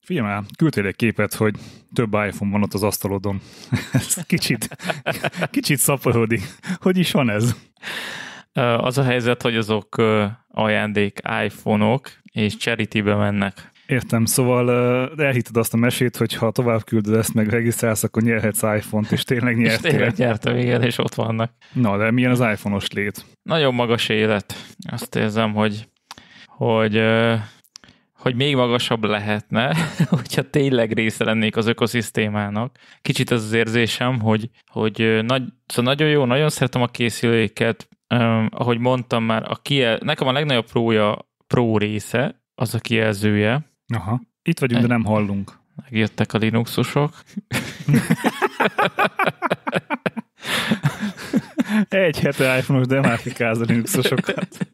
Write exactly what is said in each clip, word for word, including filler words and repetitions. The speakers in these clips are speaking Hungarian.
Figyelj már, küldtél egy képet, hogy több iPhone van ott az asztalodon. Ez kicsit, kicsit szaporodik. Hogy is van ez? Az a helyzet, hogy azok ajándék iPhone-ok, és charity-be mennek. Értem, szóval elhitted azt a mesét, hogy ha tovább küldöd ezt, meg regisztrálsz, akkor nyerhetsz iPhone-t, és tényleg nyertél. És tényleg nyertem, igen, és ott vannak. Na, de milyen az iPhone-os lét? Nagyon magas élet. Azt érzem, hogy, hogy, hogy még magasabb lehetne, hogyha tényleg része lennék az ökoszisztémának. Kicsit az az érzésem, hogy, hogy nagy, szóval nagyon jó, nagyon szeretem a készüléket. Um, ahogy mondtam már, a kijel, nekem a legnagyobb prója, pró része, az a kijelzője. Aha, itt vagyunk, de nem hallunk. Megjöttek a Linuxosok. Egy hete iPhone-os, de már fikáz a Linuxosokat.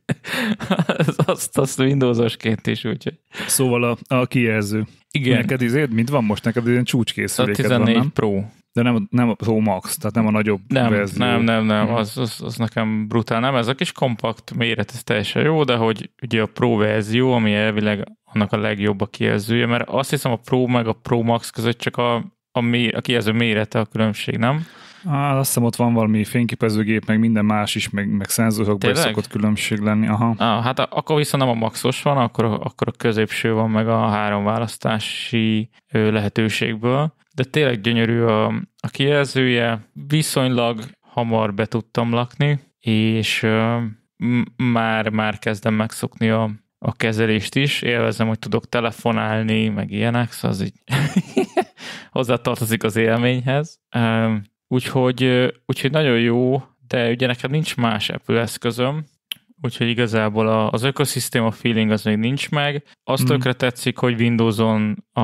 azt, azt Windowsosként is, úgyhogy. Szóval a, a kijelző. Igen. Neked izért, mit van most? Neked ilyen csúcskészüléked van, nem? A tizennégy Pro. De nem, nem a Pro Max, tehát nem a nagyobb nem, verzió. Nem, nem, nem, az, az, az nekem brutál. Nem, ez a kis kompakt méret, ez teljesen jó, de hogy ugye a Pro verzió, ami elvileg annak a legjobb a kijelzője, mert azt hiszem a Pro meg a Pro Max között csak a, a, mér, a kijelző mérete a különbség, nem? Á, azt hiszem ott van valami fényképezőgép, meg minden más is, meg, meg szenzorokban is szokott különbség lenni. Aha. Ah, hát akkor viszont nem a maxos van, akkor, akkor a középső van meg a három választási lehetőségből. De tényleg gyönyörű a, a kijelzője, viszonylag hamar be tudtam lakni, és uh, m- már, már kezdem megszokni a, a kezelést is. Élvezem, hogy tudok telefonálni, meg ilyenek, szóval az így hozzátartozik az élményhez. Uh, úgyhogy, úgyhogy nagyon jó, de ugye nekem nincs más Apple eszközöm, úgyhogy igazából a, az ökoszisztéma feeling az még nincs meg. Azt mm. tökre tetszik, hogy Windowson a,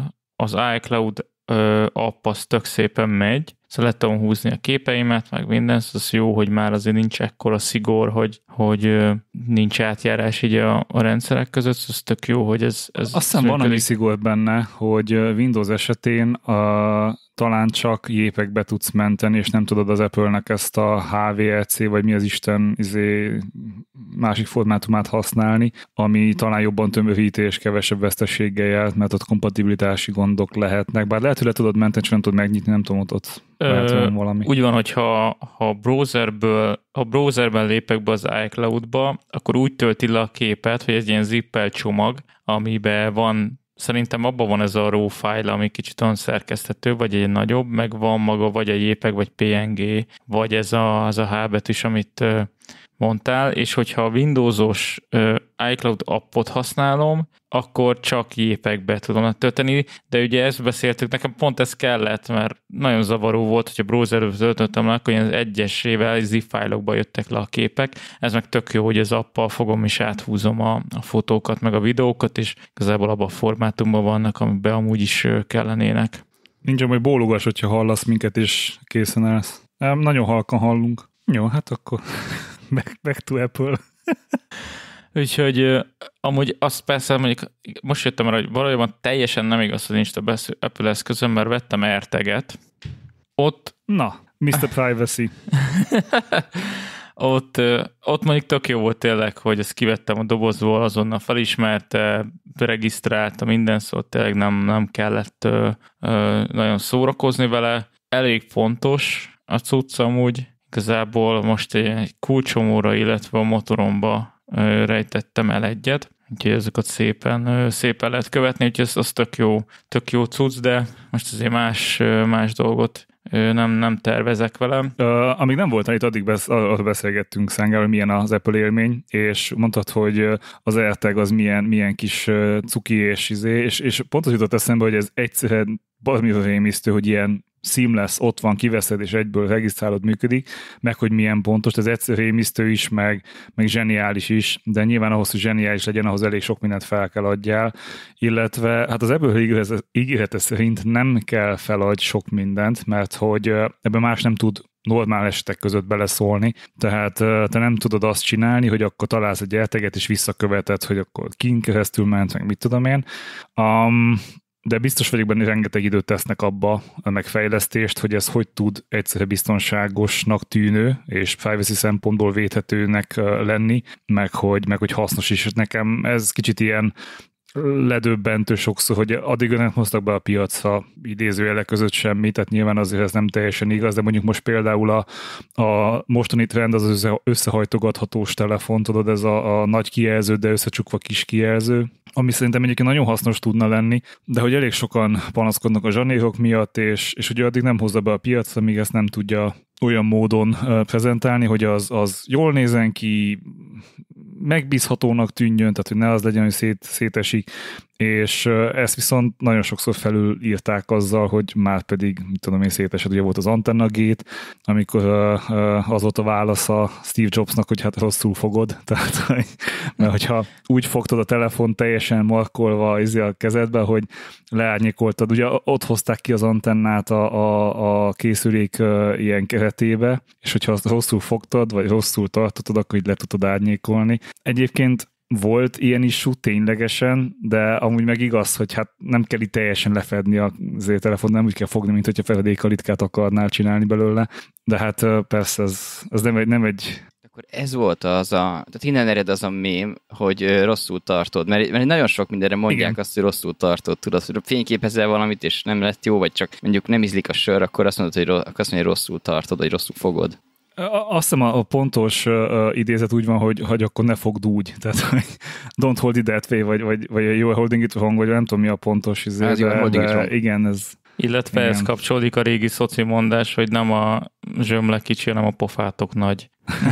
az iCloud app az tök szépen megy, szóval le tudom húzni a képeimet, meg minden, szóval az jó, hogy már azért nincs ekkora szigor, hogy, hogy nincs átjárás így a, a rendszerek között, szóval az tök jó, hogy ez... ez Azt hiszem van annyi szigor benne, hogy Windows esetén a, talán csak jépekbe tudsz menteni, és nem tudod az Apple-nek ezt a há vé er cé, vagy mi az Isten izé, másik formátumát használni, ami talán jobban tömöríti és kevesebb veszteséggel járt, mert ott kompatibilitási gondok lehetnek. Bár lehet, hogy le tudod menteni, és nem tudod megnyitni, nem tudom, ott, ott lehet, Ö, valami. Úgy van, hogy ha, ha browserből, ha browserben lépek be az iCloud-ba, akkor úgy tölti le a képet, hogy ez ilyen zippel csomag, amiben van, szerintem abban van ez a raw file, ami kicsit olyan szerkeszthető, vagy egy nagyobb, meg van maga, vagy egy jépeg, vagy pé en gé, vagy ez a, az a H betűs, amit mondtál, és hogyha a Windowsos uh, iCloud appot használom, akkor csak jépekbe tudom tölteni, de ugye ezt beszéltük, nekem pont ez kellett, mert nagyon zavaró volt, hogyha browserről töltöttem le, akkor ilyen egyesével zip fájlokba jöttek le a képek, ez meg tök jó, hogy az appal fogom és áthúzom a, a fotókat, meg a videókat, és igazából abban a formátumban vannak, amiben amúgy is kellenének. Nincs, hogy bólogass, hogyha hallasz minket, és készen állsz. Nem, nagyon halkan hallunk. Jó, hát akkor... Back, back to Apple. Úgyhogy amúgy azt persze, mondjuk most jöttem arra, hogy valójában teljesen nem igaz, hogy nincs több Apple eszközöm, mert vettem AirTag-et. Ott... Na, miszter Privacy. ott, ott mondjuk tök jó volt tényleg, hogy ezt kivettem a dobozból, azonnal felismerte, regisztrálta minden, szóval tényleg nem, nem kellett ö, ö, nagyon szórakozni vele. Elég fontos a cucc amúgy. Igazából most egy kulcsomóra, illetve a motoromba rejtettem el egyet, úgyhogy ezeket szépen, szépen lehet követni, úgyhogy ez az tök jó, tök jó cucc, de most azért más, más dolgot nem, nem tervezek velem. Uh, amíg nem voltál itt, addig besz, arra beszélgettünk Szángával, hogy milyen az Apple élmény, és mondtad, hogy az AirTag az milyen, milyen kis cuki és izé, és, és pont az jutott eszembe, hogy ez egyszerűen baromi rémisztő, hogy ilyen seamless, ott van, kiveszed, és egyből regisztrálod, működik, meg hogy milyen pontos, ez egyszer rémisztő is, meg, meg zseniális is, de nyilván ahhoz, hogy zseniális legyen, ahhoz elég sok mindent fel kell adjál, illetve hát az Apple ígérete szerint nem kell feladj sok mindent, mert hogy ebben más nem tud normál esetek között beleszólni, tehát te nem tudod azt csinálni, hogy akkor találsz egy AirTaget, és visszaköveted, hogy akkor kin keresztül ment, meg mit tudom én. Um, de biztos vagyok benne, hogy rengeteg időt tesznek abba a megfejlesztést, hogy ez hogy tud egyszerre biztonságosnak tűnő, és privacy szempontból védhetőnek lenni, meg hogy, meg hogy hasznos is. Nekem ez kicsit ilyen ledöbbentő sokszor, hogy addig nem hoztak be a piacra idézőjelek között semmit, tehát nyilván azért ez nem teljesen igaz, de mondjuk most például a, a mostani trend az össze, összehajtogathatós telefon, tudod, ez a, a nagy kijelző, de összecsukva kis kijelző, ami szerintem egyébként nagyon hasznos tudna lenni, de hogy elég sokan panaszkodnak a zsanérok miatt, és, és ugye addig nem hozza be a piacra, míg ezt nem tudja olyan módon prezentálni, hogy az, az jól nézen ki, megbízhatónak tűnjön, tehát hogy ne az legyen, hogy szét, szétesik, és ezt viszont nagyon sokszor felül írták azzal, hogy már pedig, mit tudom én, szétesett, ugye volt az Antenna Gate, amikor az volt a válasz a Steve Jobsnak, hogy hát rosszul fogod, tehát, mert hogyha úgy fogtad a telefon teljesen markolva a kezedbe, hogy leárnyékoltad, ugye ott hozták ki az antennát a, a, a készülék ilyen keretébe, és hogyha azt rosszul fogtad, vagy rosszul tartottad, akkor így le tudod árnyékolni. Egyébként volt ilyen issue ténylegesen, de amúgy meg igaz, hogy hát nem kell itt teljesen lefedni a telefont, nem úgy kell fogni, mint hogyha feledékalitkát akarnál csinálni belőle, de hát persze ez, ez nem egy, nem egy akkor ez volt az a, tehát innen ered az a mém, hogy rosszul tartod, mert, mert nagyon sok mindenre mondják igen. Azt, hogy rosszul tartod, tudod, hogy fényképezel valamit, és nem lett jó, vagy csak mondjuk nem ízlik a sör, akkor azt mondod, hogy, akkor azt mondja, hogy rosszul tartod, vagy rosszul fogod. Azt hiszem a pontos uh, idézet úgy van, hogy, hogy akkor ne fogd úgy. Tehát, hogy don't hold it that way, vagy, vagy, vagy you are holding it wrong, vagy nem tudom mi a pontos izé, de, de igen, ez... Illetve igen. Ez kapcsolódik a régi szoci mondás, hogy nem a zsömle kicsi, hanem a pofátok nagy.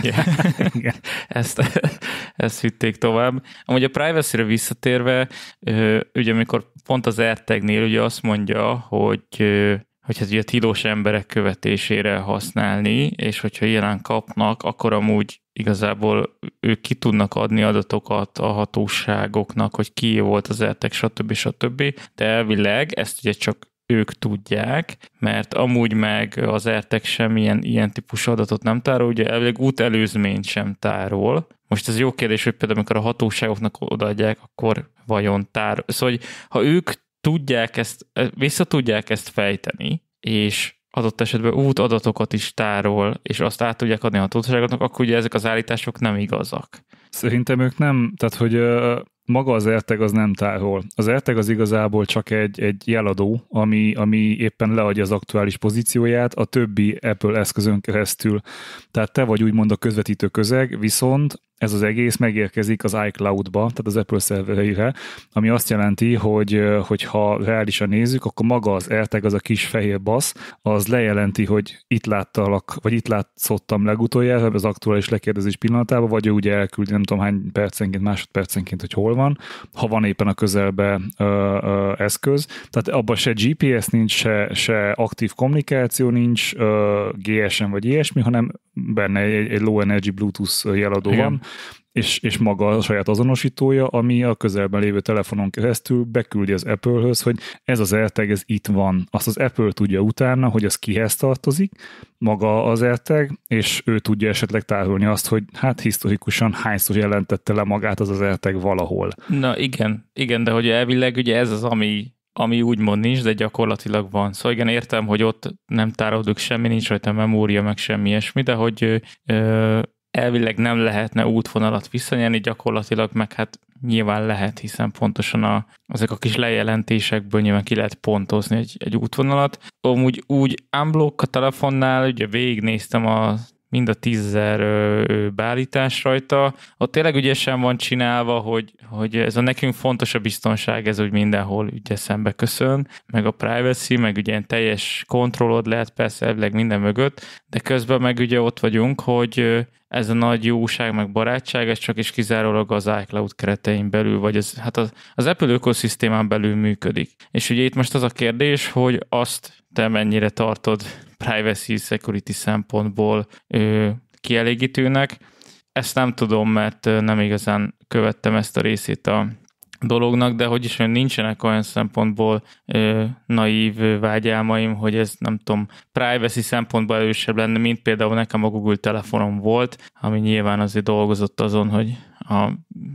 Igen. ezt, ezt vitték tovább. Amúgy a privacy-re visszatérve, ugye amikor pont az AirTag-nél ugye azt mondja, hogy hogy hát ugye tilos emberek követésére használni, és hogyha ilyen kapnak, akkor amúgy igazából ők ki tudnak adni adatokat a hatóságoknak, hogy ki volt az AirTag, stb. stb. De elvileg ezt ugye csak ők tudják, mert amúgy meg az AirTag semmilyen ilyen típusú adatot nem tárol, ugye elvileg útelőzményt sem tárol. Most ez jó kérdés, hogy például amikor a hatóságoknak odaadják, akkor vajon tárol. Szóval, hogy ha ők tudják ezt, vissza tudják ezt fejteni, és adott esetben útadatokat is tárol, és azt át tudják adni a hatóságoknak, akkor ugye ezek az állítások nem igazak. Szerintem ők nem, tehát hogy maga az AirTag az nem tárol. Az AirTag az igazából csak egy, egy jeladó, ami, ami éppen leadja az aktuális pozícióját a többi Apple eszközön keresztül. Tehát te vagy úgymond a közvetítő közeg, viszont ez az egész megérkezik az iCloud-ba, tehát az Apple szervereire, ami azt jelenti, hogy, hogy ha reálisan nézzük, akkor maga az AirTag, az a kis fehér basz, az lejelenti, hogy itt láttalak, vagy itt látszottam legutoljára, az aktuális lekérdezés pillanatában, vagy ő ugye elküldi nem tudom hány percenként, másodpercenként, hogy hol van, ha van éppen a közelbe ö, ö, eszköz. Tehát abban se gé pé es nincs, se, se aktív kommunikáció nincs, ö, gé es em vagy ilyesmi, hanem benne egy, egy low energy Bluetooth jeladó igen. van, és, és maga a saját azonosítója, ami a közelben lévő telefonon keresztül beküldi az Apple-höz, hogy ez az AirTag, ez itt van. Azt az Apple tudja utána, hogy az kihez tartozik, maga az AirTag, és ő tudja esetleg tárolni azt, hogy hát historikusan hányszor jelentette le magát az az AirTag valahol. Na igen, igen, de hogy elvileg ugye ez az, ami ami úgymond nincs, de gyakorlatilag van. Szóval igen, értem, hogy ott nem tárolódik semmi, nincs rajta memória, meg semmi ilyesmi, de hogy ö, elvileg nem lehetne útvonalat visszanyerni, gyakorlatilag meg hát nyilván lehet, hiszen pontosan a, ezek a kis lejelentésekből nyilván ki lehet pontozni egy, egy útvonalat. Amúgy úgy unblock a telefonnál, ugye végignéztem a mind a tízezer beállítás rajta. Ott tényleg ügyesen van csinálva, hogy, hogy ez a nekünk fontos a biztonság, ez úgy mindenhol ugye szembe köszön, meg a privacy, meg ugye teljes kontrollod lehet persze elvileg minden mögött, de közben meg ugye ott vagyunk, hogy ez a nagy jóság, meg barátság, ez csak is kizárólag az iCloud keretein belül, vagy az, hát az, az Apple ökoszisztémán belül működik. És ugye itt most az a kérdés, hogy azt te mennyire tartod privacy, security szempontból ö, kielégítőnek. Ezt nem tudom, mert nem igazán követtem ezt a részét a dolognak, de hogy is, hogy nincsenek olyan szempontból ö, naív vágyálmaim, hogy ez nem tudom, privacy szempontból erősebb lenne, mint például nekem a Google telefonom volt, ami nyilván azért dolgozott azon, hogy a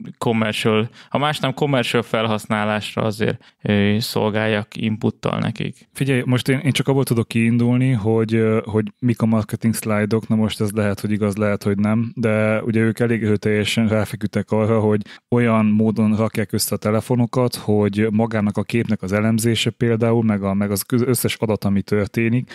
commercial, ha más nem commercial felhasználásra azért szolgáljak inputtal nekik. Figyelj, most én, én csak abból tudok kiindulni, hogy, hogy mik a marketing szlájdok, na most ez lehet, hogy igaz, lehet, hogy nem, de ugye ők elég erőteljesen ráfeküdtek arra, hogy olyan módon rakják össze a telefonokat, hogy magának a képnek az elemzése például, meg, a, meg az összes adat, ami történik,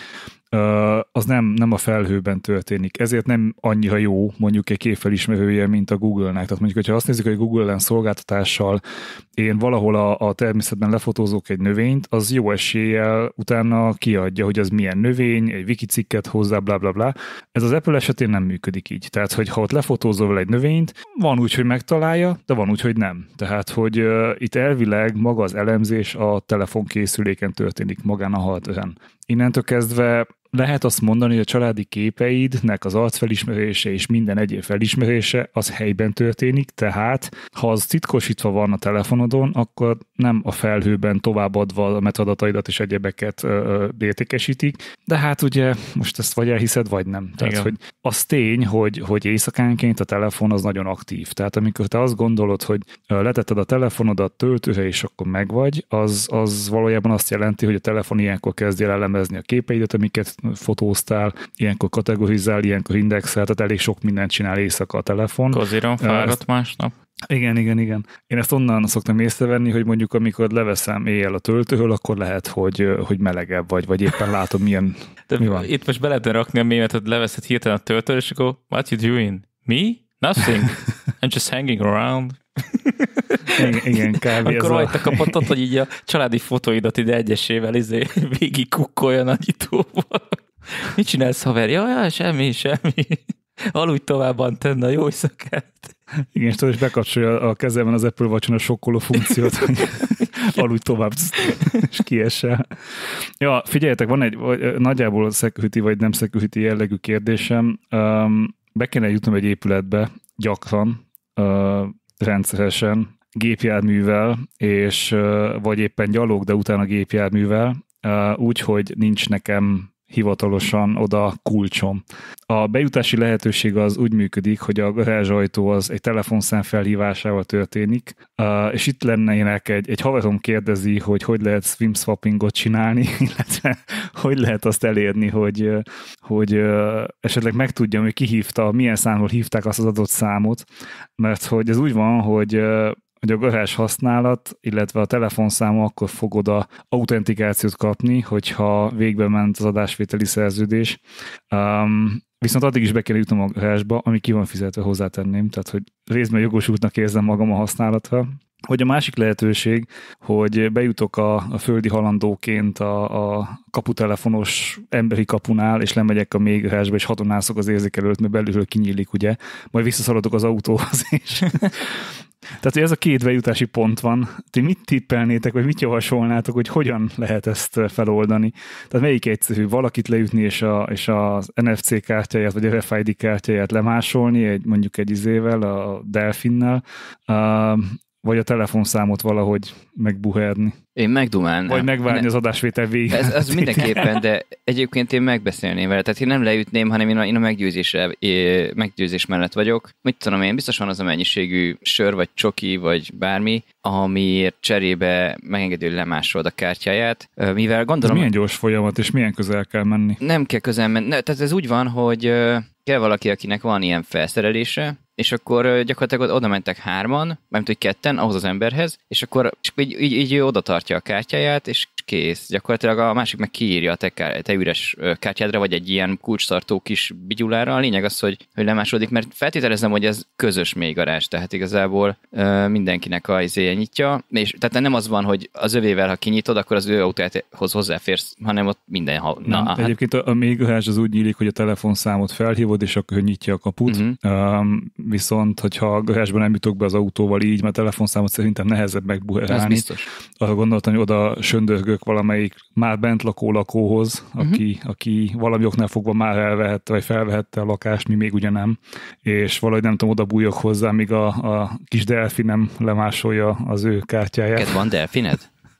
az nem, nem a felhőben történik. Ezért nem annyira jó mondjuk egy képfelismerője, mint a Google-nek. Tehát mondjuk, hogyha azt nézzük, hogy Google-en szolgáltatással én valahol a, a természetben lefotózok egy növényt, az jó eséllyel utána kiadja, hogy az milyen növény, egy wiki cikket hozzá, bla bla bla. Ez az Apple esetén nem működik így. Tehát, hogy ha ott lefotózol vele egy növényt, van úgy, hogy megtalálja, de van úgy, hogy nem. Tehát, hogy uh, itt elvileg maga az elemzés a telefonkészüléken történik, magán a hardwaren. Innentől kezdve lehet azt mondani, hogy a családi képeidnek az arcfelismerése és minden egyéb felismerése az helyben történik, tehát ha az titkosítva van a telefonodon, akkor nem a felhőben továbbadva a metadataidat és egyebeket ö, értékesítik, de hát ugye most ezt vagy elhiszed, vagy nem. Tehát, hogy az tény, hogy, hogy éjszakánként a telefon az nagyon aktív. Tehát amikor te azt gondolod, hogy letetted a telefonodat töltőre és akkor megvagy, az, az valójában azt jelenti, hogy a telefon ilyenkor kezdje el elemezni a képeidet, amiket fotóztál, ilyenkor kategorizál, ilyenkor indexel, tehát elég sok mindent csinál éjszaka a telefon. Kozíron fáradt másnap. Igen, igen, igen. Én ezt onnan szoktam észrevenni, hogy mondjuk amikor leveszem éjjel a töltőről, akkor lehet, hogy, hogy melegebb vagy, vagy éppen látom milyen, de mi van. Itt most be lehetne rakni a mémet, hogy leveszed hirtelen a töltőről, és akkor what you doing? Me? Nothing. I'm just hanging around. Igen, igen, kb. Akkor rajta kapott, hogy így a családi fotóidat ide egyesével izé, végig kukkolja nagyítóval. Mit csinálsz, haver? Ja, ja, semmi, semmi. Aludj tovább, Antenna, jó éjszakát. Igen, és tudod, és bekapcsolja a kezemben az Apple Watch-on a sokkoló funkciót, hogy aludj tovább, és kiesel. Ja, figyeljetek, van egy nagyjából security vagy nem security jellegű kérdésem. Um, be kéne jutnom egy épületbe gyakran, uh, rendszeresen, gépjárművel, és uh, vagy éppen gyalog, de utána gépjárművel, uh, úgy, hogy nincs nekem hivatalosan oda kulcsom. A bejutási lehetőség az úgy működik, hogy a garázsajtó az egy telefonszám felhívásával történik, és itt lennének egy, egy haverom kérdezi, hogy hogy lehet swim swappingot csinálni, illetve hogy lehet azt elérni, hogy, hogy esetleg megtudjam, hogy ki hívta, milyen számról hívták azt az adott számot, mert hogy ez úgy van, hogy hogy a garázs használat, illetve a telefonszám akkor fog oda autentikációt kapni, hogyha végbe ment az adásvételi szerződés. Um, viszont addig is be kell jutnom a garázsba, ami ki van fizetve, hozzátenném, tehát hogy részben jogosultnak érzem magam a használatra. Hogy a másik lehetőség, hogy bejutok a, a földi halandóként a, a kaputelefonos emberi kapunál, és lemegyek a mély garázsba, és hatonászok az érzékelőt, mert belülről kinyílik, ugye, majd visszaszaladok az autóhoz, és tehát, hogy ez a két bejutási pont van. Ti mit tippelnétek, vagy mit javasolnátok, hogy hogyan lehet ezt feloldani? Tehát melyik egyszerű? Valakit leütni, és, a, és az en ef cé kártyáját, vagy er ef i dé kártyáját lemásolni, egy, mondjuk egy izével, a Delfinnel, uh, vagy a telefonszámot valahogy megbuherni. Én megdumálnám. Vagy megvárni ne, az adásvétel végig. Ez, ez mindenképpen, de egyébként én megbeszélném vele. Tehát én nem leütném, hanem én a, én a meggyőzésre, meggyőzés mellett vagyok. Mit tudom én, biztos van az a mennyiségű sör, vagy csoki, vagy bármi, amiért cserébe megengedő, hogy lemásolod a kártyáját. Mivel gondolom... Ez milyen gyors folyamat, és milyen közel kell menni? Nem kell közel menni. Ne, tehát ez úgy van, hogy kell valaki, akinek van ilyen felszerelése, és akkor gyakorlatilag oda mentek hárman, mármint hogy ketten, ahhoz az emberhez, és akkor csak így, így, így oda tartja a kártyáját, és kész. Gyakorlatilag a másik meg kiírja a te, kár, te üres kártyádra, vagy egy ilyen kulcstartó kis bigyulára. A lényeg az, hogy, hogy lemásodik, mert feltételezem, hogy ez közös mélygarázs, tehát igazából uh, mindenkinek a izéje nyitja, és tehát nem az van, hogy az övével, ha kinyitod, akkor az ő autójához hozzáférsz, hanem ott minden... Ha, na, nem, hát. Egyébként a, a mélygarázs az úgy nyílik, hogy a telefonszámot felhívod, és akkor nyitja a kaput. Uh-huh. Um, viszont, hogyha a garázsban nem jutok be az autóval így, mert a telefonszámot szerintem nehezebb megbuherálni. Ez biztos. Arra gondoltam, hogy oda söndörgök valamelyik már bent lakó lakóhoz, uh-huh. aki, aki valami oknál fogva már elvehette, vagy felvehette a lakást, mi még ugye nem, és valahogy nem tudom, oda bújok hozzá, míg a, a kis delfinem lemásolja az ő kártyáját. Neked van delfined?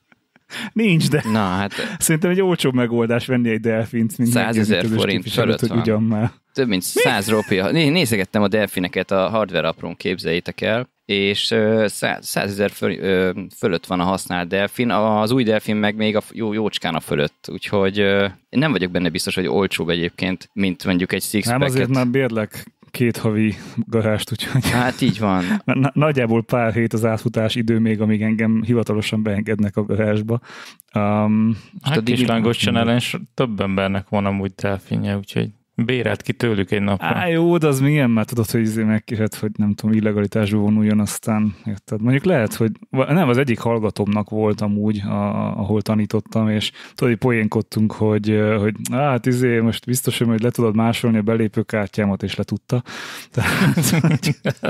Nincs, de na, hát szerintem egy olcsóbb megoldás venni egy delfint, mint százezer forint fölött hogy ugyan már. Több mint száz rópia. Nézegettem a delfineket a hardware aprón, képzeljétek el, és százezer föl, fölött van a használt Delfin, az új Delfin meg még a jó, jócskán a fölött, úgyhogy én nem vagyok benne biztos, hogy olcsóbb egyébként, mint mondjuk egy six-packet. Nem, azért már bérlek két havi garást, úgyhogy... Hát így van. Nagyjából pár hét az átfutás idő még, amíg engem hivatalosan beengednek a garázsba. Um, hát a Kislángos Channelen több embernek van amúgy Delfinje, úgyhogy bérelt ki tőlük egy napra. Á, jó, de az milyen, mert tudod, hogy izé megkérhet, hogy nem tudom, illegalitásba vonuljon, aztán érted. Mondjuk lehet, hogy nem, az egyik hallgatómnak voltam úgy, a, ahol tanítottam, és tudod, hogy poénkodtunk, hogy, hogy hát izé, most biztos, hogy le tudod másolni a belépőkártyámat, és letudta. Tehát,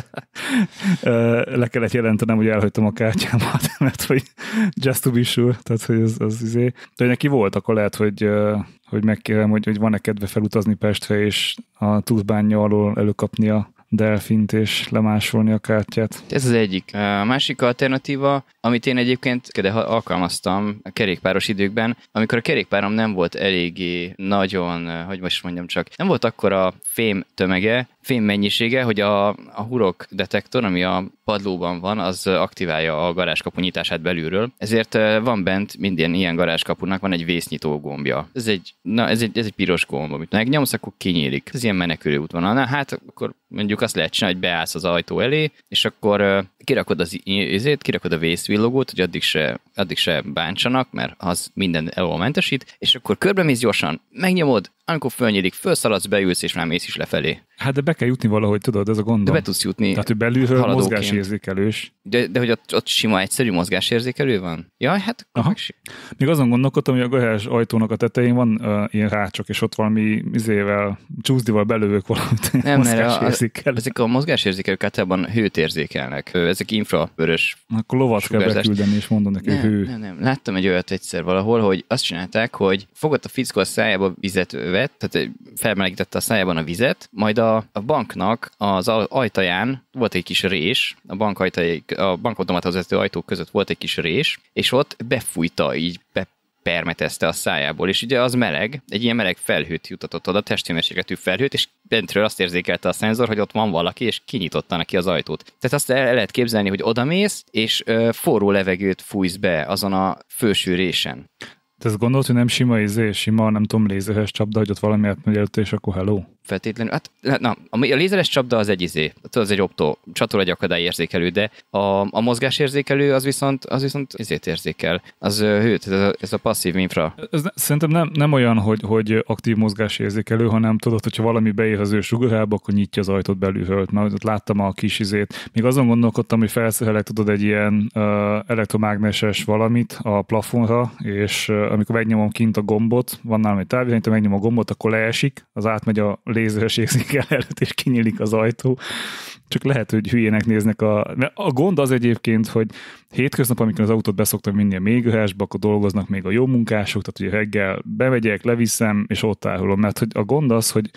le kellett jelentenem, hogy elhagytam a kártyámat, mert hogy just to be sure, tehát hogy az, az izé. De neki volt, akkor lehet, hogy hogy megkérem, hogy, hogy van-e kedve felutazni Pestre, és a Tuszbánya alól előkapni a Delfint, és lemásolni a kártyát. Ez az egyik. A másik alternatíva, amit én egyébként alkalmaztam a kerékpáros időkben, amikor a kerékpárom nem volt eléggé nagyon, hogy most mondjam csak, nem volt akkora fém tömege, fém mennyisége, hogy a, a hurok detektor, ami a padlóban van, az aktiválja a garázskapu nyitását belülről. Ezért van bent minden ilyen garázskapunak van egy vésznyitó gombja. Ez egy, na, ez egy, ez egy piros gomb, amit megnyomsz, akkor kinyílik. Ez ilyen menekülő útvonal. Na hát akkor mondjuk azt lehet csinálni, hogy beállsz az ajtó elé, és akkor kirakod az izét, kirakod a vészvillogót, hogy addig se, addig se bántsanak, mert az minden elől mentesít, és akkor körbemész gyorsan, megnyomod, amikor fölnyílik, felszaladsz, beülsz, és már mész is lefelé. Hát de be kell jutni valahogy, tudod, ez a gondom. De be tudsz jutni. Tehát, hogy belülről mozgásérzékelős. De, de hogy ott, ott sima, egyszerű mozgásérzékelő van? Jaj, hát Aha. Még azon gondolkodtam, hogy a garázs ajtónak a tetején van uh, ilyen rácsok, és ott valami izével, csúszdival belövök valamit. Nem, mert a, ezek a mozgásérzékelők általában hőt érzékelnek. Ezek infravörös. Akkor lovat kell beküldeni, és mondom neki, nem, hő. Nem, nem, láttam egy olyat egyszer valahol, hogy azt csinálták, hogy fogott a fickó a szájába vizet vett, tehát felmelegítette a szájában a vizet, majd a, a banknak az ajtaján volt egy kis rés, a bank ajtaj, a bankautomatához vezető ajtók között volt egy kis rés, és ott befújta, így bepermetezte a szájából, és ugye az meleg, egy ilyen meleg felhőt jutatott oda, testhőmérsékletű felhőt, és bentről azt érzékelte a szenzor, hogy ott van valaki, és kinyitotta neki az ajtót. Tehát azt el lehet képzelni, hogy odamész, és ö, forró levegőt fújsz be azon a felső résen. Te ezt gondolod, hogy nem sima izé, sima, nem tudom, lézeres csapda, hogy ott valamiért megy előtte, és akkor hello? Feltétlenül. Hát, na, a lézeres csapda az egy izé, az egy optó, csatol egy akadályérzékelő, de a, a mozgásérzékelő az viszont, az viszont izét érzékel. Az hőt, ez a, ez a passzív infra. Ez ne, szerintem nem, nem olyan, hogy, hogy aktív mozgásérzékelő, hanem tudod, hogyha valami beér az ő sugarába, akkor nyitja az ajtót belülről. Mert ott láttam a kis izét. Még azon gondolkodtam, hogy felszerelek, tudod, egy ilyen uh, elektromágneses valamit a plafonra, és uh, amikor megnyomom kint a gombot, van nálam egy távirányító, megnyomom a gombot, akkor leesik, az átmegy a lézeres érzékel előtt, és kinyílik az ajtó. Csak lehet, hogy hülyének néznek a... Mert a gond az egyébként, hogy hétköznap, amikor az autót beszoktam vinni a mélygarázsba, akkor dolgoznak még a jó munkások, tehát ugye reggel bemegyek, leviszem, és ott árulom. Mert hogy a gond az, hogy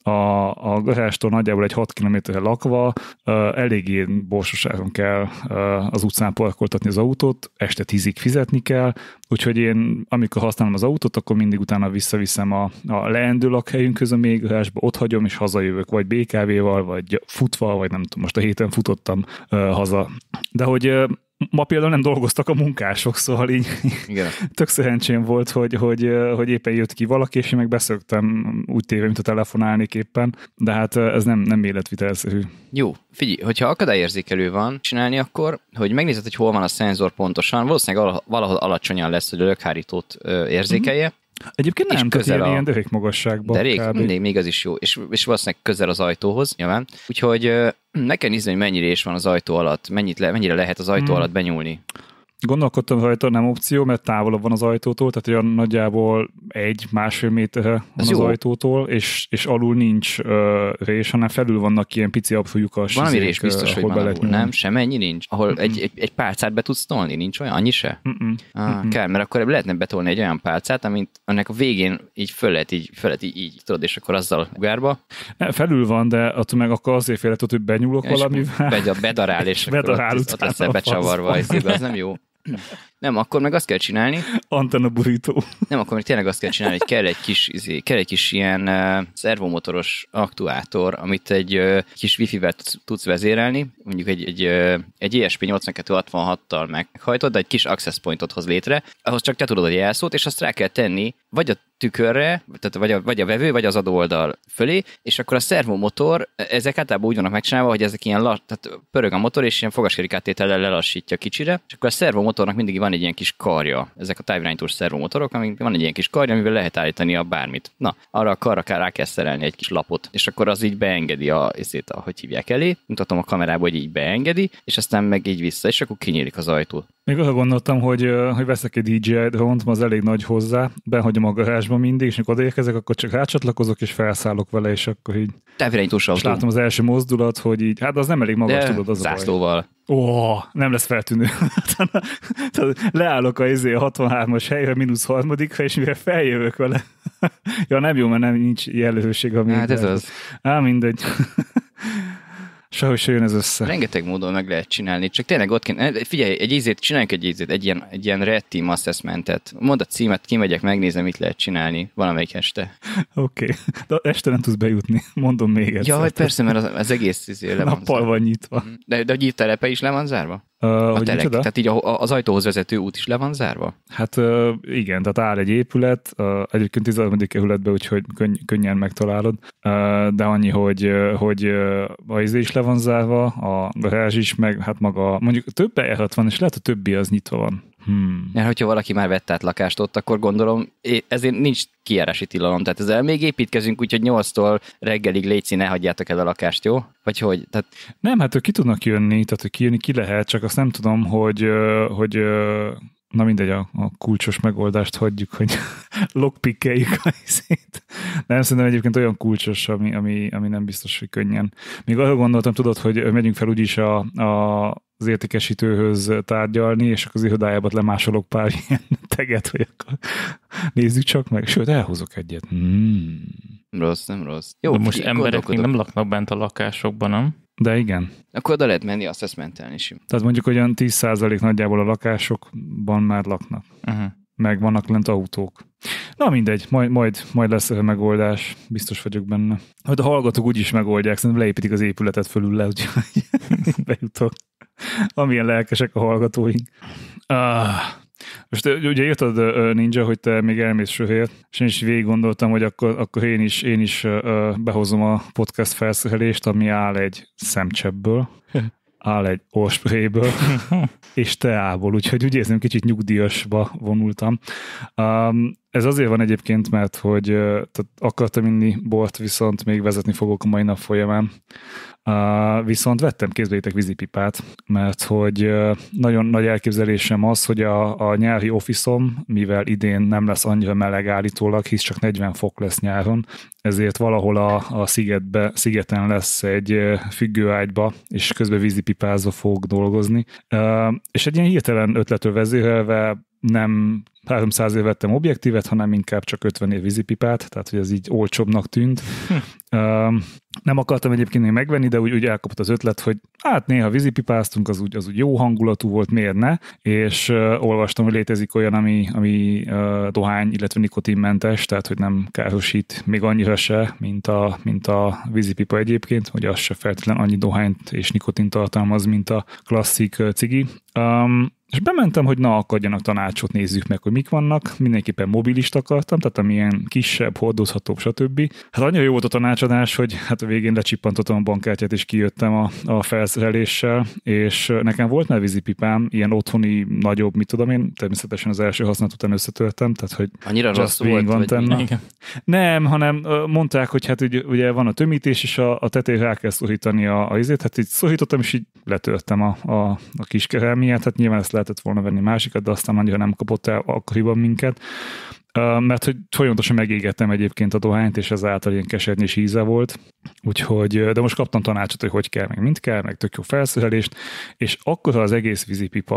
a, a garástól nagyjából egy hat kilométerre lakva uh, eléggé borsoságon kell uh, az utcán parkoltatni az autót, este tízig fizetni kell, úgyhogy én amikor használom az autót, akkor mindig utána visszaviszem a, a leendő lakhelyünkhöz a mélygarázsba, ott hagyom, és hazajövök, vagy bé ká véval, vagy futva, vagy nem tudom, most a héten futottam uh, haza. De hogy uh, ma például nem dolgoztak a munkások, szóval így igen. Tök szerencsém volt, hogy, hogy, hogy éppen jött ki valaki, és én meg beszöktem úgy téve, mint a telefonálnék éppen, de hát ez nem, nem életvitelszerű. Jó, figyelj, hogyha akadályérzékelő van csinálni, akkor, hogy megnézed, hogy hol van a szenzor pontosan, valószínűleg valahol alacsonyan lesz, hogy a lökhárítót érzékelje. Mm-hmm. Egyébként nem, tehát ilyen, a... ilyen derék magasságban. Derék, mindig, még az is jó, és, és valószínűleg közel az ajtóhoz, nyilván. Úgyhogy meg kell nézni, hogy mennyire is van az ajtó alatt, mennyit le, mennyire lehet az ajtó mm. alatt benyúlni. Gondolkodtam rajta, nem opció, mert távolabb van az ajtótól, tehát olyan nagyjából egy-másfél méterre van az jó. ajtótól, és, és alul nincs uh, rés, hanem felül vannak ilyen pici apró lyukas. Valami rés biztos, hogy van alul, nem? Semennyi nincs? Ahol egy, egy, egy pálcát be tudsz tolni, nincs olyan? Annyi se? Ah, kell, mert akkor lehetne betolni egy olyan pálcát, amit annak a végén így föl lehet így, föl lehet így, így tudod, és akkor azzal ugárba. Felül van, de attól meg akkor azért félhetett, hogy benyúlok ja, valamivel. Bedarál, és bedarál, akkor ott, ott lesz becsavarva, az nem jó. Nem, akkor meg azt kell csinálni. Antenna burrito. Nem, akkor meg tényleg azt kell csinálni, hogy kell egy kis, izé, kell egy kis ilyen uh, szervomotoros aktuátor, amit egy uh, kis wifi-vel tudsz vezérelni, mondjuk egy, egy, uh, egy E S P nyolcvankettő hatvanhattal meghajtod, de egy kis access pointot hoz létre, ahhoz csak te tudod a jelszót, és azt rá kell tenni, vagy a tükörre, tehát vagy a, vagy a vevő, vagy az adó oldal fölé, és akkor a szervomotor, ezek általában úgy vannak megcsinálva, hogy ezek ilyen, lass, tehát pörög a motor, és ilyen fogaskerékáttétellel lelassítja kicsire, és akkor a szervomotornak mindig van egy ilyen kis karja, ezek a távirányítós szervomotorok, amik van egy ilyen kis karja, amivel lehet állítani a bármit. Na, arra a karra kell rá kell szerelni egy kis lapot, és akkor az így beengedi a, ezért, ahogy hívják elé, mutatom a kamerába, hogy így beengedi, és aztán meg így vissza, és akkor kinyílik az ajtó. Még arra gondoltam, hogy, hogy veszek egy dé jé I drónt, az elég nagy hozzá, behagyom a garázsba mindig, és amikor odaérkezek, akkor csak rácsatlakozok, és felszállok vele, és akkor így... Távirányítós autó. És látom az első mozdulat, hogy így, hát az nem elég magas, de tudod, az zászlóval. a baj. Ó, nem lesz feltűnő. Leállok a, a hatvanhármas helyre, mínusz harmadikra, és mivel feljövök vele. Ja, nem jó, mert nem nincs jelölőség. Ami hát ez az. Á, mindegy. Sehogy se jön ez össze. Rengeteg módon meg lehet csinálni, csak tényleg ott kéne, figyelj, egy ízét, csináljunk egy ízét, egy ilyen, egy ilyen Red Team Assessmentet. Mondd a címet, kimegyek, megnézem, mit lehet csinálni valamelyik este. Oké, okay. De este nem tudsz bejutni, mondom még egyszer. Ja, hogy persze, mert az, az egész izé le van Nappal zárva. van nyitva. De, de a gyíttelepe is le van zárva? Uh, a telek, tehát így a, az ajtóhoz vezető út is le van zárva? Hát uh, igen, tehát áll egy épület, uh, egyébként tizenharmadik kerületben, úgyhogy könny, könnyen megtalálod, uh, de annyi, hogy, hogy uh, a izé is le van zárva, a garázs is, meg hát maga, mondjuk több bejárat van, és lehet, a többi az nyitva van. Hmm. Mert hogyha valaki már vett át lakást ott, akkor gondolom, ezért nincs kijárási tilalom. Tehát ezzel még építkezünk, úgyhogy nyolctól reggelig létszi, ne hagyjátok el a lakást, jó? Vagy hogy? Tehát... Nem, hát ők ki tudnak jönni, tehát hogy kijönni ki lehet, csak azt nem tudom, hogy, hogy na mindegy, a, a kulcsos megoldást hagyjuk, hogy lockpickeljük a izét. Nem, szerintem egyébként olyan kulcsos, ami, ami, ami nem biztos, hogy könnyen. Még arra gondoltam, tudod, hogy megyünk fel úgyis a, a az értékesítőhöz tárgyalni, és akkor az irodájában lemásolok pár ilyen teget, hogy akkor nézzük csak meg. Sőt, elhozok egyet. Hmm. Rossz, nem rossz. Jó, de most emberek még nem laknak bent a lakásokban, nem? De igen. Akkor oda lehet menni, azt assessmentelni is. Tehát mondjuk olyan tíz százalék nagyjából a lakásokban már laknak. Uh-huh. Meg vannak lent autók. Na mindegy, majd, majd, majd lesz a megoldás, biztos vagyok benne. Hogy a hallgatók úgyis megoldják, szerintem leépítik az épületet fölül le, úgyhogy bejutok. Amilyen lelkesek a hallgatóink. Ah. Most ugye írtad, Ninja, hogy te még elmész söhért, és én is végig gondoltam, hogy akkor, akkor én is, én is behozom a podcast felszerelést, ami áll egy szemcsebből, áll egy orsprayből, és teából, úgyhogy úgy érzem, kicsit nyugdíjasba vonultam. Um, ez azért van egyébként, mert hogy tehát akartam inni bort, viszont még vezetni fogok a mai nap folyamán. Uh, viszont vettem kézbelétek vízipipát, mert hogy uh, nagyon nagy elképzelésem az, hogy a, a nyári office-om, mivel idén nem lesz annyira meleg állítólag, hisz csak negyven fok lesz nyáron, ezért valahol a, a szigetbe, szigeten lesz egy uh, függőágyba, és közben vízipipázva fog dolgozni. Uh, és egy ilyen hirtelen ötletől vezérelve nem háromszáz év vettem objektívet, hanem inkább csak ötven év vízipipát, tehát hogy ez így olcsóbbnak tűnt. Hm. Uh, nem akartam egyébként még megvenni, de úgy, úgy elkapott az ötlet, hogy hát néha vízipipáztunk, az úgy, az úgy jó hangulatú volt, miért ne? És uh, olvastam, hogy létezik olyan, ami, ami uh, dohány, illetve nikotinmentes, tehát hogy nem károsít még annyira se, mint a, mint a vízipipa egyébként, hogy az se feltétlenül annyi dohányt és nikotint tartalmaz, mint a klasszik uh, cigi. Um, És bementem, hogy na, akadjanak tanácsot, nézzük meg, hogy mik vannak. Mindenképpen mobilist akartam, tehát amilyen kisebb, hordozhatóbb, stb. Hát annyira jó volt a tanácsadás, hogy hát a végén lecsippantottam a bankkártyát, és kijöttem a, a felszereléssel, és nekem volt már vízipipám, ilyen otthoni, nagyobb, mit tudom én, természetesen az első használat után összetörtem, tehát hogy annyira rossz volt, vagy nem, hanem mondták, hogy hát ugye, ugye van a tömítés, és a, a tetejére rá kell szorítani a, a izét, hát így szorítottam, és így letörtem a, a, a kis kerelmiát, hát nyilván ezt lehetett volna venni másikat, de aztán annyira nem kapott el akkoriban minket, uh, mert hogy folyamatosan megégettem egyébként a dohányt, és ezáltal ilyen kesernyés íze volt, úgyhogy, de most kaptam tanácsot, hogy hogy kell, meg mint kell, meg tök jó felszerelést, és akkor az egész vízipipa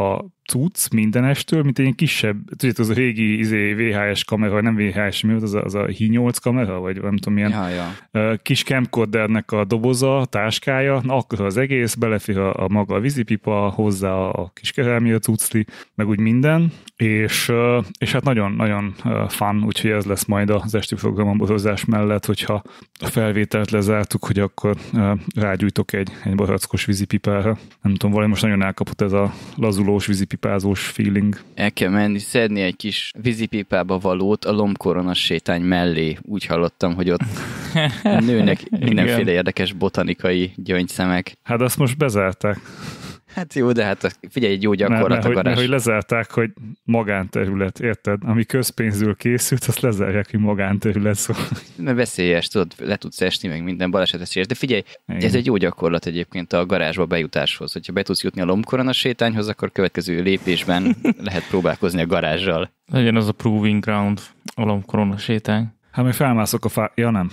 cucc mindenestől, mint egy kisebb, tudjátok, az a régi izé, vé há es kamera, nem vé há es, mi volt, az a, az a hí nyolc kamera, vagy nem tudom milyen. Ja, ja. Kis camcordernek a doboza, a táskája, na akkor az egész, belefér a, a maga a vízipipa, hozzá a kis kezelmi a cuccli, meg úgy minden, és, és hát nagyon-nagyon fun, úgyhogy ez lesz majd az esti programozás mellett, hogyha a felvételt lezártuk, hogy akkor rágyújtok egy, egy barackos vízipipára. Nem tudom, valami most nagyon elkapott ez a lazulós vízipipázós feeling. El kell menni, szedni egy kis vízipipába valót a lombkoronas sétány mellé. Úgy hallottam, hogy ott nőnek mindenféle érdekes botanikai gyöngyszemek. Hát azt most bezárták. Hát jó, de hát figyelj, egy jó gyakorlat mert, a mert, garázs. Hogy, hogy lezárták, hogy magánterület, érted? Ami közpénzül készült, azt lezárják, hogy magánterület. Szóval. Mert veszélyes, tudod, le tudsz esni, meg minden balesetes. De figyelj, igen. Ez egy jó gyakorlat egyébként a garázsba bejutáshoz. Hogyha be tudsz jutni a lombkorona sétányhoz, akkor következő lépésben lehet próbálkozni a garázsal. Legyen az a proving ground, a lombkorona sétány. Hát még felmászok a fá... Ja, nem.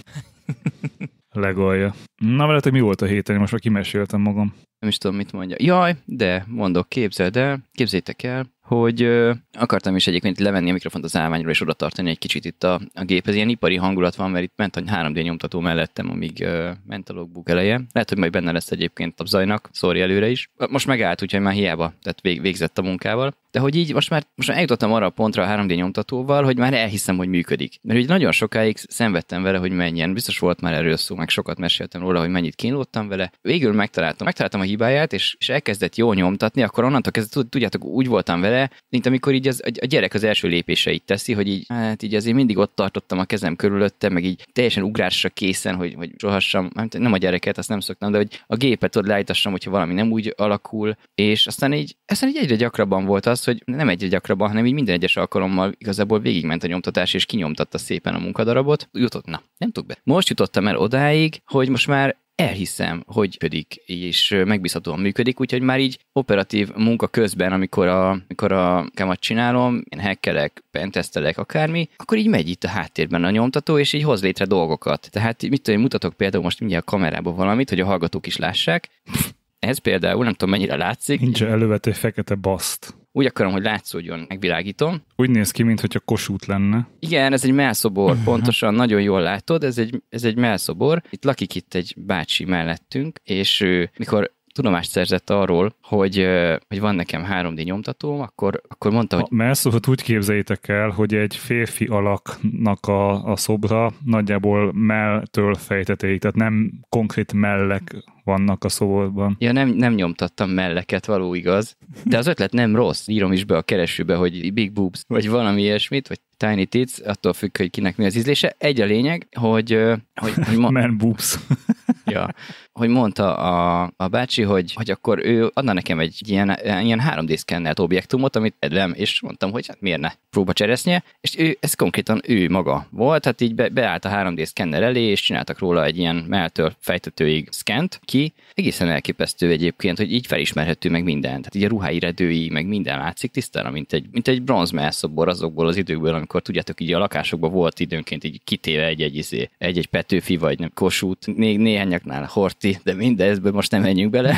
Legolja. Na, veletek mi volt a héten? Most már kimeséltem magam. Nem is tudom, mit mondja. Jaj, de mondok, képzeld el, képzeljétek el, hogy ö, akartam is egyébként levenni a mikrofont az állványról, és oda tartani egy kicsit itt a, a géphez. Ilyen ipari hangulat van, mert itt ment a három dé nyomtató mellettem, amíg ö, ment a logbook eleje. Lehet, hogy majd benne lesz egyébként a zajnak, sorry előre is. Most megállt, úgyhogy már hiába, tehát vég, végzett a munkával. De hogy így most már, most már eljutottam arra a pontra a három dé nyomtatóval, hogy már elhiszem, hogy működik. Mert ugye nagyon sokáig szenvedtem vele, hogy menjen. Biztos volt már erről szó, meg sokat meséltem róla, hogy mennyit kínlódtam vele. Végül megtaláltam, megtaláltam a hibáját, és, és elkezdett jól nyomtatni, akkor onnantól kezdve, tudjátok, úgy voltam vele, mint amikor így az, a gyerek az első lépéseit teszi, hogy így, hát így azért mindig ott tartottam a kezem körülötte, meg így teljesen ugrásra készen, hogy, hogy sohasem, nem a gyereket, azt nem szoktam, de hogy a gépet ott leállítassam, hogyha valami nem úgy alakul, és aztán így, aztán így egyre gyakrabban volt az, hogy nem egyre gyakrabban, hanem így minden egyes alkalommal igazából végigment a nyomtatás, és kinyomtatta szépen a munkadarabot. Jutott, na, nem tudok be. Most jutottam el odáig, hogy most már elhiszem, hogy működik, és megbízhatóan működik, úgyhogy már így operatív munka közben, amikor a, amikor a kamat csinálom, én hackelek, pentesztelek, akármi, akkor így megy itt a háttérben a nyomtató, és így hoz létre dolgokat. Tehát mit tudom, mutatok például most mindjárt a kamerába valamit, hogy a hallgatók is lássák. Ez például, nem tudom mennyire látszik. Nincs elővet egy fekete baszt. Úgy akarom, hogy látszódjon, megvilágítom. Úgy néz ki, mintha Kossuth lenne. Igen, ez egy mellszobor, pontosan, nagyon jól látod, ez egy, ez egy mellszobor. Itt lakik itt egy bácsi mellettünk, és ő, mikor tudomást szerzett arról, hogy, hogy van nekem három dé nyomtatóm, akkor, akkor mondta, hogy... A mellszobort úgy képzeljétek el, hogy egy férfi alaknak a, a szobra nagyjából melltől fejtetéig, tehát nem konkrét mellek vannak a szoborban. Ja, nem, nem nyomtattam melleket, való igaz. De az ötlet nem rossz. Írom is be a keresőbe, hogy big boobs, vagy valami ilyesmit, vagy tiny tits, attól függ, hogy kinek mi az ízlése. Egy a lényeg, hogy... hogy, hogy ma... Man boobs. Ja, hogy mondta a, a bácsi, hogy, hogy akkor ő adna nekem egy ilyen, ilyen három dé szkennelt objektumot, amit edlem, és mondtam, hogy hát miért ne, próba cseresznye, és ő, ez konkrétan ő maga volt, hát így be, beállt a három dé szkenner elé, és csináltak róla egy ilyen melltől fejtetőig szkent ki. Egészen elképesztő egyébként, hogy így felismerhető meg minden, tehát így a ruhái redői, meg minden látszik tisztára, mint egy, mint egy bronz mellszobor azokból az időkből, amikor tudjátok, így a lakásokban volt időnként így kitéve egy-egy, izé, egy-egy Petőfi, vagy nem Kossuth, né- néhányaknál Horthy, de mindezből most nem menjünk bele.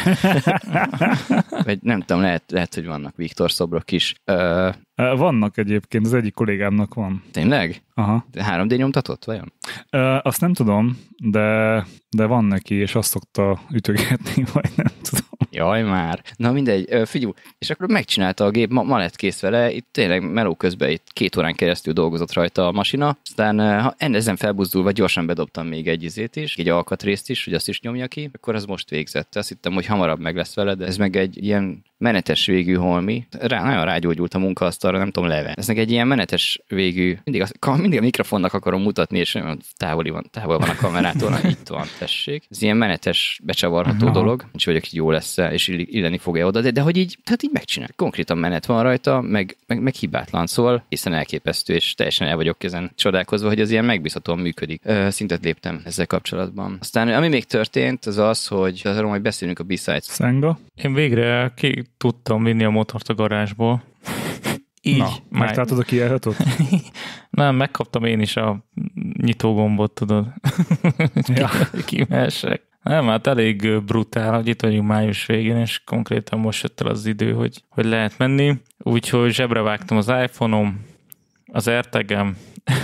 Vagy nem tudom, lehet, lehet, hogy vannak Viktor szobrok is. Uh, vannak egyébként, az egyik kollégámnak van. Tényleg? Aha. De három dé nyomtatott, vajon? Uh, azt nem tudom, de, de van neki, és azt szokta ütögetni, vagy nem tudom. Jaj már. Na mindegy, figyelj, és akkor megcsinálta a gép, ma, ma lett kész vele, itt tényleg meló közben itt két órán keresztül dolgozott rajta a masina, aztán ha ezen felbuzdulva gyorsan bedobtam még egy izét is, egy alkatrészt is, hogy azt is nyomja ki, akkor az most végzett. Azt hittem, hogy hamarabb meg lesz vele, de ez meg egy ilyen menetes végű holmi. Rá, nagyon rágyógyult a munkaasztalra, nem tudom levenni. Ez meg egy ilyen menetes végű, mindig, az, mindig a mikrofonnak akarom mutatni, és nagyon távoli van, távol van a kamerától, itt van, tessék. Ez ilyen menetes, becsavarható Aha. dolog, és vagyok, hogy jó lesz és illeni fogja oda, de, de hogy így, tehát így megcsinál. Konkrétan menet van rajta, meg, meg, meg hibátlan, szóval hiszen elképesztő, és teljesen el vagyok ezen csodálkozva, hogy ez ilyen megbízhatóan működik. Ö, szintet léptem ezzel kapcsolatban. Aztán ami még történt, az az, hogy arról majd beszélünk a B-Sides. Szenga? Én végre ki tudtam vinni a motort a garázsból. Így. Na, megtaláltad a kijelhatót? Nem, megkaptam én is a nyitógombot, tudod. Ja. Kimehessek. Nem, hát elég brutál, hogy itt vagyunk május végén, és konkrétan most jött el az idő, hogy, hogy lehet menni. Úgyhogy zsebre vágtam az iPhone-om, az AirTag-em,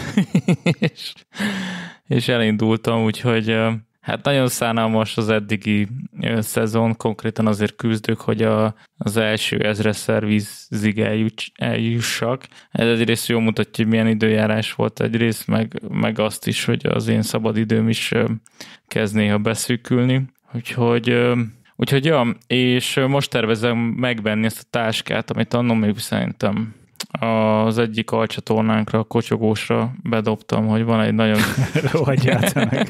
és, és elindultam, úgyhogy hát nagyon szánalmas az eddigi szezon, konkrétan azért küzdök, hogy a, az első ezres szervizig eljuss, eljussak. Ez egyrészt jól mutatja, hogy milyen időjárás volt egyrészt, meg, meg azt is, hogy az én szabad időm is kezd néha beszűkülni. Úgyhogy, úgyhogy ja, és most tervezem megvenni ezt a táskát, amit annól még szerintem az egyik alcsatornánkra, a kocsogósra bedobtam, hogy van egy nagyon... Hagyját meg.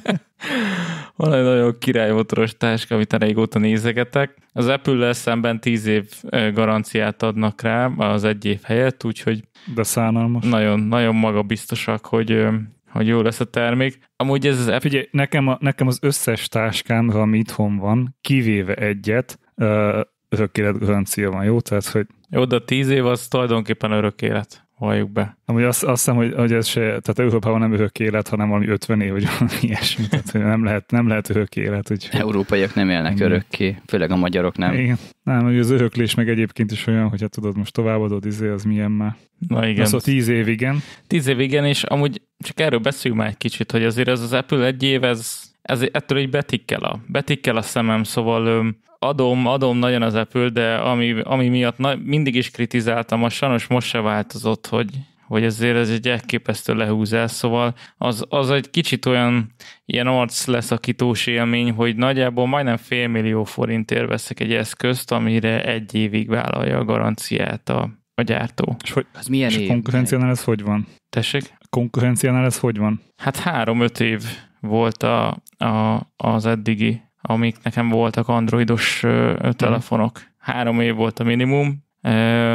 Van egy nagyon királymotoros táska, amit régóta nézegetek. Az Apple-lel szemben tíz év garanciát adnak rá az egy év helyett, úgyhogy de szánalmas. Nagyon, nagyon magabiztosak, hogy, hogy jó lesz a termék. Amúgy ez az Apple... Figyelj, nekem, a, nekem az összes táskám, ami itthon van, kivéve egyet, örök élet garancia van, jó? Tehát, hogy... Jó, de tíz év az tulajdonképpen örök élet. Halljuk be. Amúgy azt, azt hiszem, hogy, hogy ez se, tehát Európában nem örök élet, hanem valami ötven év, vagy valami ilyesmi. Tehát nem lehet, nem lehet örök élet. Úgyhogy... Európaiak nem élnek nem. örökké, főleg a magyarok nem. Igen. Nem, hogy az öröklés meg egyébként is olyan, hogy hát tudod, most továbbadod, izé, az milyen már. Na igen. Szóval tíz év, igen. Tíz év, igen, és amúgy csak erről beszéljünk már egy kicsit, hogy azért ez az Apple egy év, ez, ez ettől így betikkel a, betikkel a szemem, szóval adom, adom nagyon az Apple, de ami, ami miatt na, mindig is kritizáltam, az sajnos most se változott, hogy, hogy ezért ez egy elképesztő lehúzás, szóval az, az egy kicsit olyan ilyen arc leszakítós élmény, hogy nagyjából majdnem fél millió forintért veszek egy eszközt, amire egy évig vállalja a garanciát a, a gyártó. És, hogy, az milyen és év? a konkurenciánál ez hogy van? Tessék? A konkurenciánál ez hogy van? Hát három-öt év volt a, a, az eddigi, amik nekem voltak androidos ö, telefonok. Három év volt a minimum. Ö,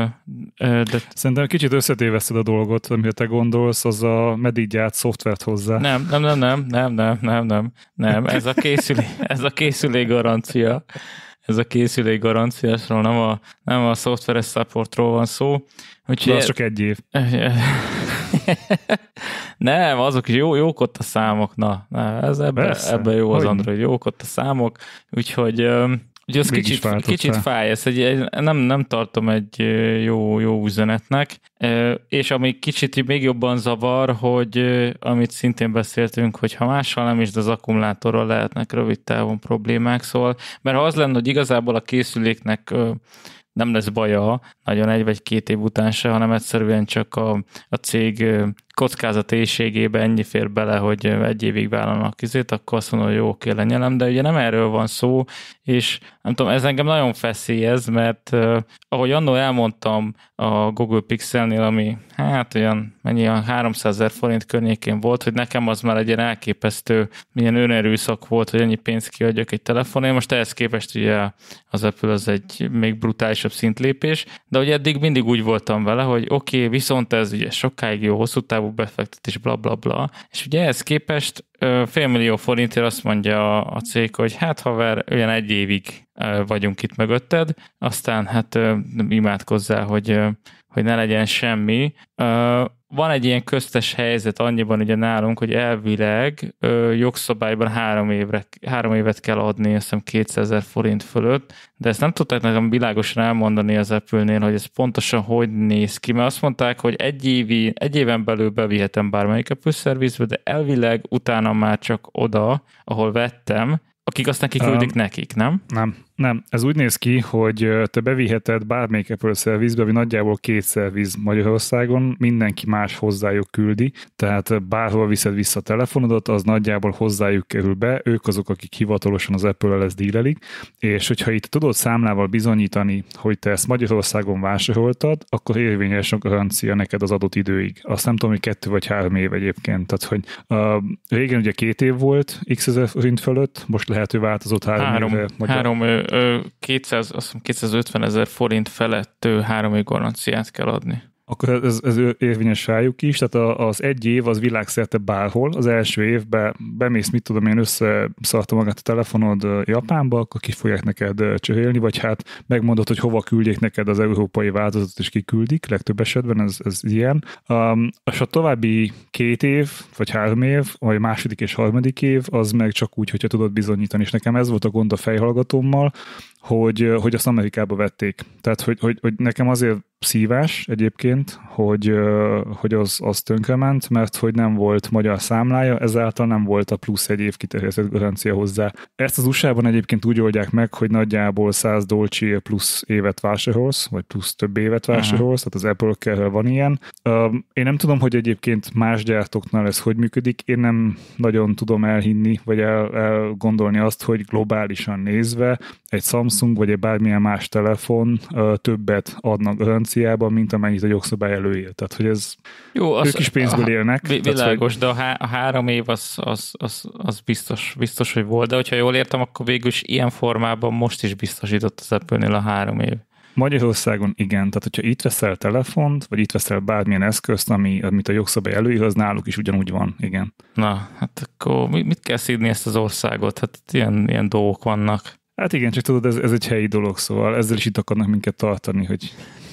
ö, de... Szerintem kicsit összetéveszted a dolgot, amire te gondolsz, az a meddig gyárt szoftvert hozzá. Nem, nem, nem, nem, nem, nem, nem, nem, nem. Ez a készülék, ez a készülék garancia. Ez a készülék garanciásról, nem a, nem a szoftveres supportról van szó. Úgyhogy de az csak egy év. Nem, azok is jó, jók ott a számok, na, na ez ebben ebbe jó az Android, jók ott a számok, úgyhogy, úgyhogy ez kicsit, kicsit fáj, ez egy, nem, nem tartom egy jó, jó üzenetnek, és ami kicsit még jobban zavar, hogy amit szintén beszéltünk, hogy ha mással nem is, de az akkumulátorral lehetnek rövid távon problémák, szóval, mert ha az lenne, hogy igazából a készüléknek nem lesz baja nagyon egy vagy két év után se, hanem egyszerűen csak a, a cég kockázat éjségébe ennyi fér bele, hogy egy évig vállalnak kizét, akkor azt mondom, hogy jó, oké, lenyelem, de ugye nem erről van szó, és nem tudom, ez engem nagyon feszélyez, mert uh, ahogy annól elmondtam a Google Pixelnél, ami hát olyan mennyi, a háromszázezer forint környékén volt, hogy nekem az már egy ilyen elképesztő milyen önerőszak volt, hogy ennyi pénzt kiadjak egy telefonért, most ehhez képest ugye az Apple az egy még brutálisabb szintlépés, de hogy eddig mindig úgy voltam vele, hogy oké, okay, viszont ez ugye sokáig jó, hosszú távú befektetés, bla bla bla, és ugye ehhez képest félmillió forintért azt mondja a cég, hogy hát haver, olyan egy évig vagyunk itt mögötted, aztán hát imádkozzál, hogy, hogy ne legyen semmi. Van egy ilyen köztes helyzet annyiban ugye nálunk, hogy elvileg jogszabályban három, évre, három évet kell adni, azt hiszem kétszázezer forint fölött, de ezt nem tudták nekem világosan elmondani az Apple-nél, hogy ez pontosan hogy néz ki, mert azt mondták, hogy egy, évi, egy éven belül bevihetem bármelyik Apple szervizbe, de elvileg utána már csak oda, ahol vettem, akik aztán kiküldik um, nekik, nem? Nem, nem. Ez úgy néz ki, hogy te beviheted bármelyik Apple szervizbe, ami nagyjából két szerviz Magyarországon, mindenki más hozzájuk küldi, tehát bárhol viszed vissza a telefonodat, az nagyjából hozzájuk kerül be, ők azok, akik hivatalosan az Apple-el ezt dílelik, és hogyha itt tudod számlával bizonyítani, hogy te ezt Magyarországon vásároltad, akkor érvényes a garancia neked az adott időig. Azt nem tudom, hogy kettő vagy három év egyébként. Tehát, hogy uh, régen ugye két év volt x ezer forint fölött, most lehet, hogy változott három, három évre. Magyar... Három, ö, kétszáz, azt hiszem kétszázötven ezer forint felett három év garanciát kell adni. Akkor ez, ez érvényes rájuk is, tehát az egy év az világszerte bárhol, az első évben bemész, mit tudom én, összeszarta magát a telefonod Japánba, akkor ki fogják neked cserélni, vagy hát megmondod, hogy hova küldjék neked az európai változatot, és kiküldik, legtöbb esetben ez, ez ilyen. Um, és a további két év, vagy három év, vagy második és harmadik év, az meg csak úgy, hogyha tudod bizonyítani, és nekem ez volt a gond a fejhallgatómmal, hogy, hogy azt Amerikába vették. Tehát, hogy, hogy, hogy nekem azért szívás egyébként, hogy, hogy az, az tönkrement, mert hogy nem volt magyar számlája, ezáltal nem volt a plusz egy év kiterjesztett garancia hozzá. Ezt az u es á-ban egyébként úgy oldják meg, hogy nagyjából száz dolcsiért plusz évet vásárolsz, vagy plusz több évet vásárolsz, uh-huh. tehát az Apple-kel van ilyen. Én nem tudom, hogy egyébként más gyártóknál ez hogy működik, én nem nagyon tudom elhinni, vagy el, elgondolni azt, hogy globálisan nézve egy Samsung vagy egy bármilyen más telefon többet adnak garanciában, mint amennyit a jogszabály előír. Tehát, hogy ez jó, az, ők is pénzből a, élnek. Világos, tehát, de a, há, a három év az, az, az, az biztos, biztos, hogy volt, de hogyha jól értem, akkor végül is ilyen formában most is biztosított az Apple-nél a három év. Magyarországon igen, tehát hogyha itt veszel telefont, vagy itt veszel bármilyen eszközt, ami, amit a jogszabály előír, az náluk is ugyanúgy van, igen. Na, hát akkor mit kell szídni ezt az országot? Hát ilyen, ilyen dolgok vannak. Hát igen, csak tudod, ez, ez egy helyi dolog, szóval ezzel is itt akarnak minket tartani, hogy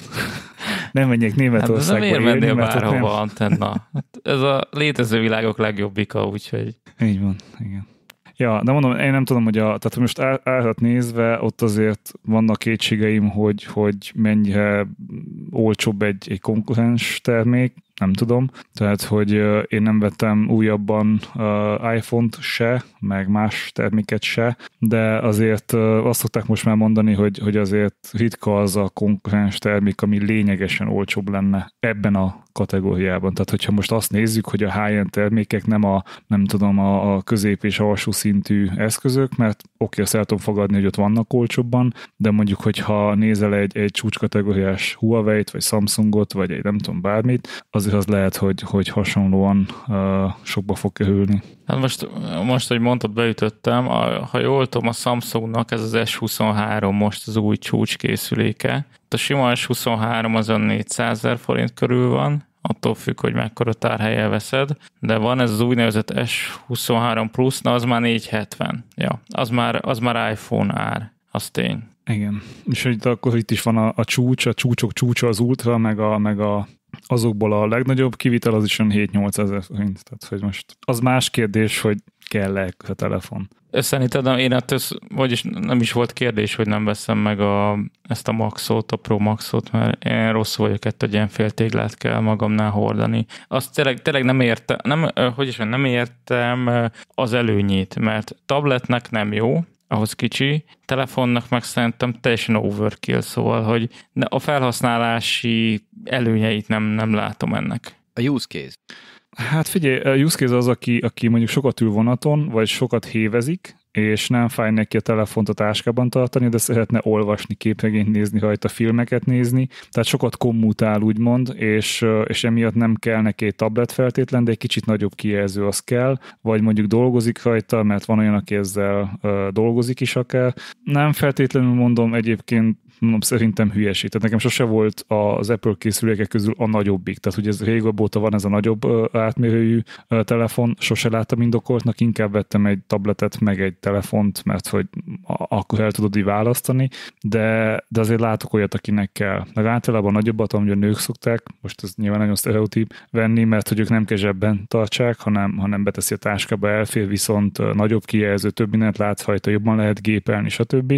nem menjek Németországba hát, élni. Nem mert bárhova nem... antenna. Hát ez a létező világok legjobbika, úgyhogy... Így van, igen. Ja, de mondom, én nem tudom, hogy a, tehát most árat nézve, ott azért vannak kétségeim, hogy, hogy mennyire olcsóbb egy, egy konkurens termék, nem tudom. Tehát, hogy én nem vettem újabban iPhone-t se, meg más terméket se, de azért azt szokták most már mondani, hogy, hogy azért ritka az a konkurens termék, ami lényegesen olcsóbb lenne ebben a kategóriában. Tehát, hogyha most azt nézzük, hogy a high-end termékek nem a, nem tudom, a, a közép és alsó szintű eszközök, mert oké, azt el tudom fogadni, hogy ott vannak olcsóbban, de mondjuk, hogyha nézel egy, egy csúcskategóriás Huawei-t, vagy Samsungot, vagy egy nem tudom bármit, azért az lehet, hogy, hogy hasonlóan uh, sokba fog kerülni. Hát most, most, hogy mondtad, beütöttem, a, ha jól tudom, a Samsungnak ez az S huszonhárom most az új csúcskészüléke. A sima S huszonhárom azon négyszázezer forint körül van, attól függ, hogy mekkora tárhelyen veszed, de van ez az úgynevezett S huszonhárom Plus, na az már négyszázhetven. Ja, az már, az már iPhone ár, az tény. Igen, és hogy akkor itt is van a, a csúcs, a csúcsok csúcsa az Ultra, meg a, meg a azokból a legnagyobb kivitel az is hét-nyolcezer forint. Tehát, hogy most az más kérdés, hogy kell-e a telefon. Szerinted én ettől, vagyis nem is volt kérdés, hogy nem veszem meg a, ezt a Maxot, a Pro Maxot, mert én rossz vagyok, egy ilyen féltéglát kell magamnál hordani. Azt tényleg, tényleg nem értem, nem, hogy is nem értem az előnyét, mert tabletnek nem jó, ahhoz kicsi, telefonnak meg szerintem teljesen overkill, szóval, hogy a felhasználási előnyeit nem, nem látom ennek. A use case. Hát figyelj, a use case az, aki, aki mondjuk sokat ül vonaton, vagy sokat hévezik, és nem fáj neki a telefont a táskában tartani, de szeretne olvasni, képregényt nézni, rajta filmeket nézni, tehát sokat kommutál úgymond, és, és emiatt nem kell neki egy tablet feltétlen, de egy kicsit nagyobb kijelző az kell, vagy mondjuk dolgozik rajta, mert van olyan, aki ezzel uh, dolgozik is akár. Nem feltétlenül mondom egyébként, mondom, szerintem hülyeség. Tehát nekem sose volt az Apple készülékek közül a nagyobbik. Tehát ugye ez régebb óta van ez a nagyobb uh, átmérőjű uh, telefon, sose láttam indokoltnak, inkább vettem egy tabletet, meg egy telefont, mert hogy akkor el tudod így választani, de, de azért látok olyat, akinek kell. Meg általában nagyobbat, amit a nők szokták, most ez nyilván nagyon sztereotíp venni, mert hogy ők nem kell zsebben tartsák, hanem, hanem beteszi a táskába, elfér, viszont nagyobb kijelző, több mindent látsz rajta, jobban lehet gépelni, stb.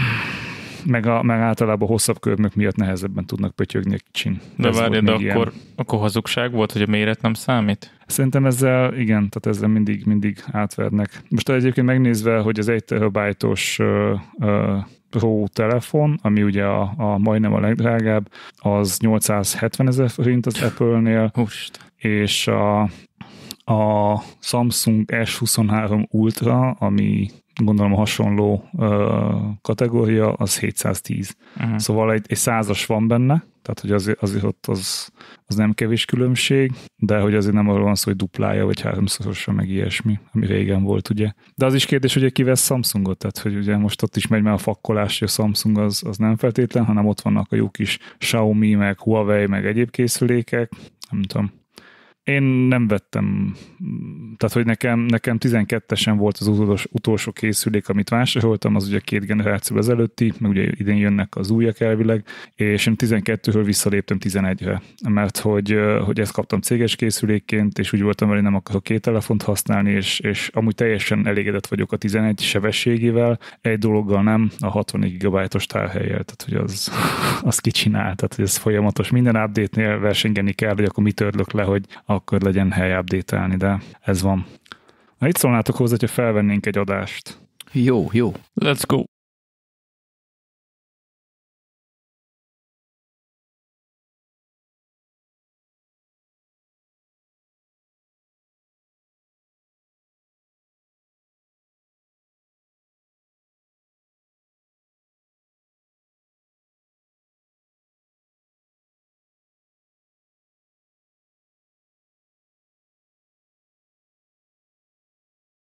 Meg, a, meg általában hosszabb körmök miatt nehezebben tudnak pötyögni a kicsin. De várj, de akkor, akkor hazugság volt, hogy a méret nem számít? Szerintem ezzel, igen, tehát ezzel mindig, mindig átvernek. Most egyébként megnézve, hogy az egy terabájtos uh, uh, Pro telefon, ami ugye a, a majdnem a legdrágább, az nyolcszázhetven ezer forint az Apple-nél, Húst. és a a Samsung S huszonhárom Ultra, ami gondolom a hasonló uh, kategória, az hétszáztíz. Uh-huh. Szóval egy, egy százas van benne, tehát hogy azért, azért ott az, az nem kevés különbség, de hogy azért nem arról van szó, hogy duplája, vagy háromszorosa, meg ilyesmi, ami régen volt, ugye. De az is kérdés, hogy ki vesz Samsungot, tehát hogy ugye most ott is megy már a fakkolás, hogy a Samsung az, az nem feltétlen, hanem ott vannak a jó kis Xiaomi, meg Huawei, meg egyéb készülékek, nem tudom. Én nem vettem, tehát hogy nekem, nekem tizenkettesen volt az utolsó, utolsó készülék, amit vásároltam, az ugye két generáció ezelőtti, meg ugye idén jönnek az újak elvileg, és én tizenkettőről visszaléptem tizenegyre, mert hogy, hogy ezt kaptam céges készülékként, és úgy voltam, hogy nem akarok két telefont használni, és, és amúgy teljesen elégedett vagyok a tizenegy sebességével, egy dologgal nem, a hatvannégy gigabájtos tárhellyel, tehát hogy az, az kicsinál, tehát hogy ez folyamatos, minden update-nél versengeni kell, hogy akkor mit törlök le, hogy akkor legyen hely update-elni, de ez van. Na, itt szólnátok hozzá, hogyha felvennénk egy adást. Jó, jó. Let's go.